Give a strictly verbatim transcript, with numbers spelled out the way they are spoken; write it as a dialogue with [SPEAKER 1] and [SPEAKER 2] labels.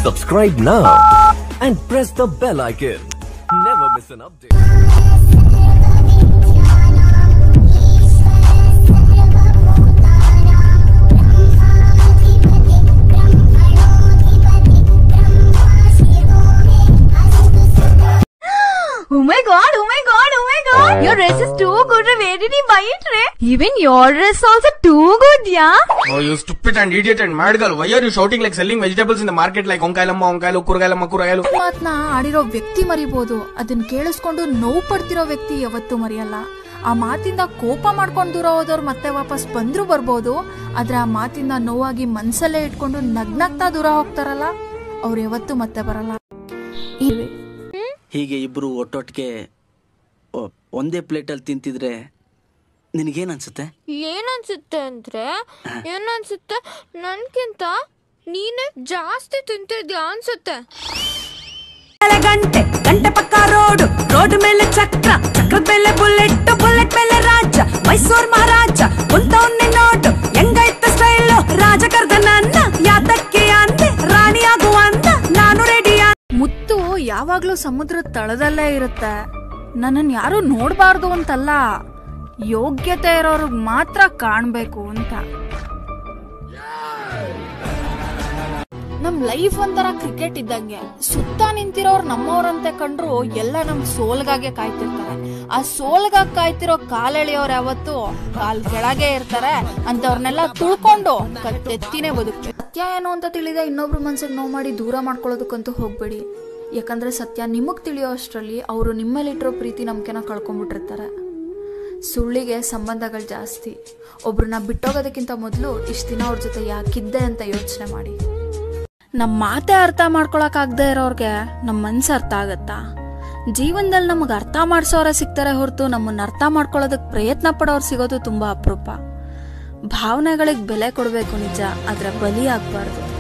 [SPEAKER 1] Subscribe now and press the bell icon. Never miss an update.
[SPEAKER 2] Oh my god, oh my god, oh my god. Your dress is too good. Where did you buy it, Ray? Even your dress also too good, yeah?
[SPEAKER 3] Oh, you stupid and idiot and mad girl. Why are you shouting like selling vegetables in the market like onkailama, onkailo, kuragailama, kuragailo?
[SPEAKER 4] ಮಾತನ್ನ ಆಡಿರೋ ವ್ಯಕ್ತಿ ಮರಿಬಹುದು, ಅದನ್ನ ಕೇಳಿಸ್ಕೊಂಡು ನೋವು ಪಡ್ತಿರೋ ವ್ಯಕ್ತಿ ಯಾವತ್ತೂ ಮರೆಯಲ್ಲ. ಆ ಮಾತಿಂದ ಕೋಪ ಮಾಡ್ಕೊಂಡು ದೂರ ಹೋದವ್ರು ಮತ್ತೆ ವಾಪಸ್ ಬಂದ್ರು ಬರ್ಬೋದು, ಆದ್ರೆ ಆ ಮಾತಿಂದ ನೋವಾಗಿ ಮನ್ಸಲ್ಲೇ ಇಟ್ಕೊಂಡು ನಗ್ನಗ್ತಾ ದೂರ ಹೋಗ್ತಾರಲ್ಲ, ಅವ್ರು ಯಾವತ್ತೂ ಮತ್ತೆ ಬರಲ್ಲ.
[SPEAKER 5] ಹೀಗೆ ಇಬ್ರು ಒಟ್ಟೊಟ್ಟಿಗೆ ಒಂದೇ ಪ್ಲೇಟಲ್ಲಿ ತಿಂತಿದ್ರೆ ನಿನಗೇನ್ ಅನ್ಸುತ್ತೆ?
[SPEAKER 6] ಏನನ್ಸುತ್ತೆ ಅಂದ್ರೆ ಏನನ್ಸುತ್ತೆ, ನನ್ಕಿಂತ ನೀನೆ ಜಾಸ್ತಿ ತಿಂತಿದ್ಯಾ ಅನ್ಸುತ್ತೆ.
[SPEAKER 2] ಗಂಟೆ ಗಂಟೆ ಪಕ್ಕ ರೋಡ್ ರೋಡ್ ಮೇಲೆ ಚಕ್ರ ಚಕ್ರದ ಮೇಲೆ ಬುಲೆಟ್ ಬುಲೆಟ್ ಮೇಲೆ ರಾಜ ಮೈಸೂರ್ ಮಹಾರಾಜ ಕುಂತವನ್ನೇ ನೋಡು ಹೆಂಗೈತ ಸ್ಟೈಲ್ ರಾಜ ಕರ್ದ ನನ್ನ ಯಾತಕ್ಕೆ ಅಂದೆ ರಾಣಿ ಆಗುವ ಅಂದ ನಾನು ರೆಡಿ.
[SPEAKER 4] ಮುತ್ತು ಯಾವಾಗ್ಲೂ ಸಮುದ್ರದ ತಳದಲ್ಲೇ ಇರುತ್ತೆ. ನನ್ನನ್ ಯಾರು ನೋಡ್ಬಾರ್ದು ಅಂತಲ್ಲ, ಯೋಗ್ಯತೆ ಇರೋರ್ಗ್ ಮಾತ್ರ ಕಾಣ್ಬೇಕು ಅಂತ. ನಮ್ ಲೈಫ್ ಒಂಥರ ಕ್ರಿಕೆಟ್ ಇದ್ದಂಗೆ, ಸುತ್ತ ನಿಂತಿರೋರು ನಮ್ಮವ್ರಂತೆ ಕಂಡ್ರು ಎಲ್ಲ ನಮ್ ಸೋಲ್ಗಾಗೆ ಕಾಯ್ತಿರ್ತಾರೆ. ಆ ಸೋಲ್ಗಾಗ್ ಕಾಯ್ತಿರೋ ಕಾಲೆಳೆಯೋರ್ ಯಾವತ್ತು ಕಾಲ್ ಕೆಳಗೆ ಇರ್ತಾರೆ. ಅಂತವ್ರನ್ನೆಲ್ಲ ತುಳ್ಕೊಂಡು ಕತ್ತೆತ್ತಿನೇ ಬದುಕ್ತಾರೆ. ಸತ್ಯ ಏನು ಅಂತ ತಿಳಿದ ಇನ್ನೊಬ್ರು ಮನ್ಸಿಗೆ ನೋವು ಮಾಡಿ ದೂರ ಮಾಡ್ಕೊಳ್ಳೋದಕ್ಕಂತೂ ಹೋಗ್ಬೇಡಿ. ಯಾಕಂದ್ರೆ ಸತ್ಯ ನಿಮಗ್ ತಿಳಿಯೋ ಅಷ್ಟರಲ್ಲಿ ಅವರು ನಿಮ್ಮಲ್ಲಿಟ್ಟಿರೋ ಪ್ರೀತಿ ನಂಬಿಕೆನ ಕಳ್ಕೊಂಡ್ಬಿಟ್ಟಿರ್ತಾರೆ. ಸುಳ್ಳಿಗೆ ಸಂಬಂಧಗಳು ಜಾಸ್ತಿ. ಒಬ್ರನ್ನ ಬಿಟ್ಟೋಗೋದಕ್ಕಿಂತ ಮೊದಲು ಇಷ್ಟ ದಿನ ಅವ್ರ ಜೊತೆ ಯಾಕಿದ್ದೆ ಅಂತ ಯೋಚನೆ ಮಾಡಿ. ನಮ್ಮ ಮಾತೆ ಅರ್ಥ ಮಾಡ್ಕೊಳಕ್ ಆಗದೆ ಇರೋರ್ಗೆ ನಮ್ಮ ಮನ್ಸು ಅರ್ಥ ಆಗತ್ತಾ? ಜೀವನದಲ್ಲಿ ನಮಗ್ ಅರ್ಥ ಮಾಡ್ಸೋರ ಸಿಗ್ತಾರೆ ಹೊರತು ನಮ್ಮನ್ನ ಅರ್ಥ ಮಾಡ್ಕೊಳ್ಳೋದಕ್ ಪ್ರಯತ್ನ ಪಡೋರು ಸಿಗೋದು ತುಂಬಾ ಅಪರೂಪ. ಭಾವನೆಗಳಿಗೆ ಬೆಲೆ ಕೊಡ್ಬೇಕು ನಿಜ, ಆದ್ರೆ ಬಲಿ ಆಗ್ಬಾರ್ದು.